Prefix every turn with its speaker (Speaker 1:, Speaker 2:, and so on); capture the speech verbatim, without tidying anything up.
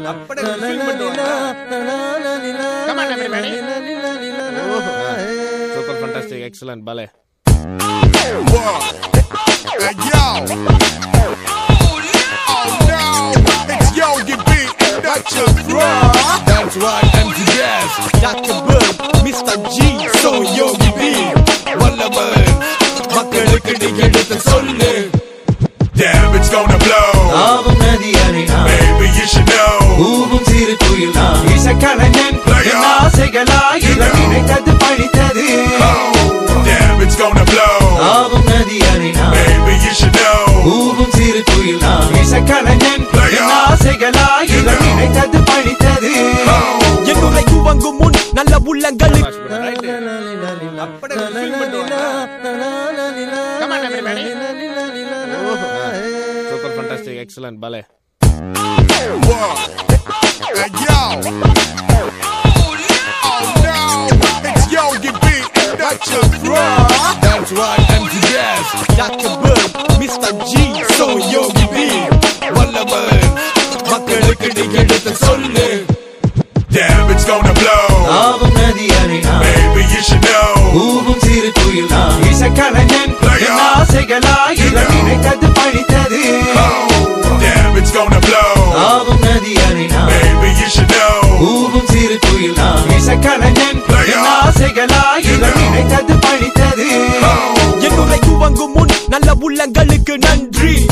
Speaker 1: Super fantastic, excellent ballet.
Speaker 2: Hey yo! Oh no! It's Yogi B and Doctor Bro. That's right, M T S, Doctor Bill, Mister G, so Yogi B. Wallaban, மக்களுக்கு நீ எடுத்து சொல்லு. Damn, it's gonna blow.
Speaker 3: ஆவும் நதி அணினா
Speaker 2: Baby, you should know.
Speaker 3: ஊவும் சிறு குயிலா இசைக்கலைஞன் என் ஆசைகளா இவர் நினைத்தது பழித்தது.
Speaker 2: Damn, it's gonna blow.
Speaker 3: ஆவும் நதி அணினா
Speaker 2: Baby, you should know.
Speaker 3: ஊவும் சிறு குயிலா இசைக்கலைஞன் என் ஆசைகளா இவர் நினைத்தது பழித்தது.
Speaker 4: என்னுரை துவங்கும் முன் நல்ல உள்ளங்களுக்கு
Speaker 1: Super fantastic, excellent ballet.
Speaker 2: Hey yo! Oh no! It's Yogi B and Doctor Bro. That's right, M T S, Doctor Bill, Mister G, so Yogi B. Wallaban, மக்களுக்கு நீ எடுத்து சொல்லு. Damn, it's gonna blow.
Speaker 3: ஆவும் நதி அணினா
Speaker 2: Baby, you should know.
Speaker 3: ஊவும் சிறு குயிலா இசைக்கலைஞன் என் ஆசைகளா இவர் நினைத்தது பழித்தது.
Speaker 2: Damn, it's gonna blow.
Speaker 3: ஆவும் நதி அணினா
Speaker 2: Baby, you should know.
Speaker 3: ஊவும் சிறு குயிலா இசைக்கலைஞன் என் ஆசைகளா இவர் நினைத்தது பழித்தது.
Speaker 4: என்னுரை துவங்கும் முன் நல்ல உள்ளங்களுக்கு நன்றி.